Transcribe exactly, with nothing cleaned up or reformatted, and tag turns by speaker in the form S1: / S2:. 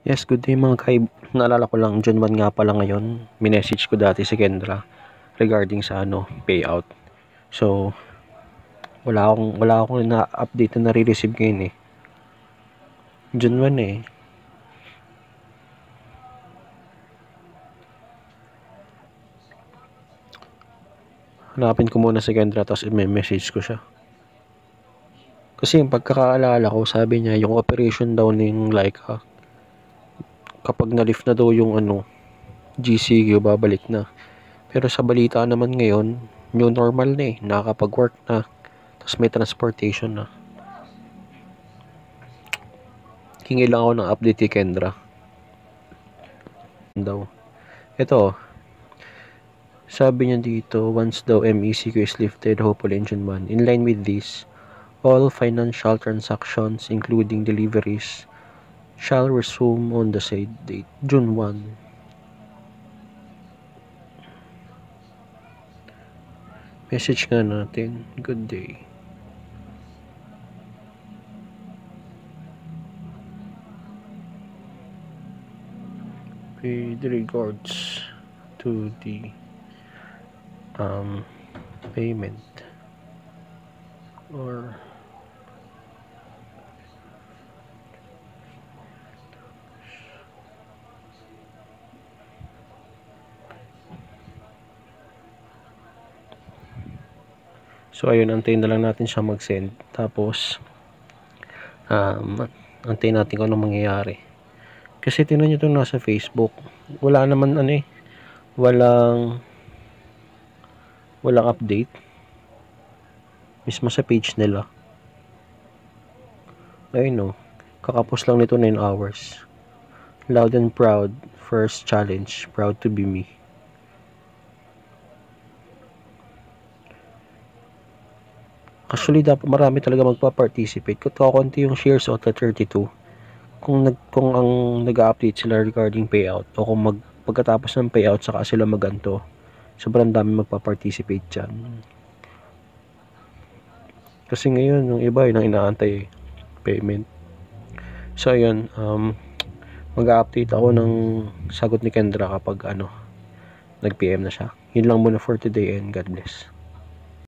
S1: Yes, good day mga Kaib. Naalala ko lang, June one nga pala ngayon. Minessage ko dati si Kendra regarding sa ano, payout. So, wala akong, wala akong na-update na nare-receive ngayon eh. June one eh. Hanapin ko muna si Kendra tapos i-message ko siya. Kasi yung pagkakaalala ko, sabi niya, yung operation daw ng Lyka, kapag na-lift na daw yung ano, G C Q, babalik na. Pero sa balita naman ngayon, new normal na eh. Nakakapag-work na. Tapos may transportation na. Hingi lang ako ng update kay Kendra. Daw. Ito. Sabi niya dito, once daw M E C Q is lifted, hopefully in June one. In line with this, all financial transactions, including deliveries, shall resume on the said date, June one. Message nga natin. Good day. With regards to the um, payment or so ayun, antayin na lang natin siya mag-send tapos um, antayin natin kung anong mangyayari kasi tinan nyo ito nasa Facebook, wala naman ano eh, walang walang update mismo sa page nila. Ayun no, kakapos lang nito nine hours. Loud and proud, first challenge, proud to be me. Actually, dapat marami talaga magpa-participate. Kung kakunti yung shares o thirty-two, kung nag kung ang nag-update sila regarding payout o kung mag pagkatapos ng payout saka sila maganto, sobrang dami magpa-participate diyan. Kasi ngayon yung iba yun ang inaantay, payment. So ayun, um mag-update ako ng sagot ni Kendra kapag ano nag-P M na siya. Yun lang muna for today and God bless.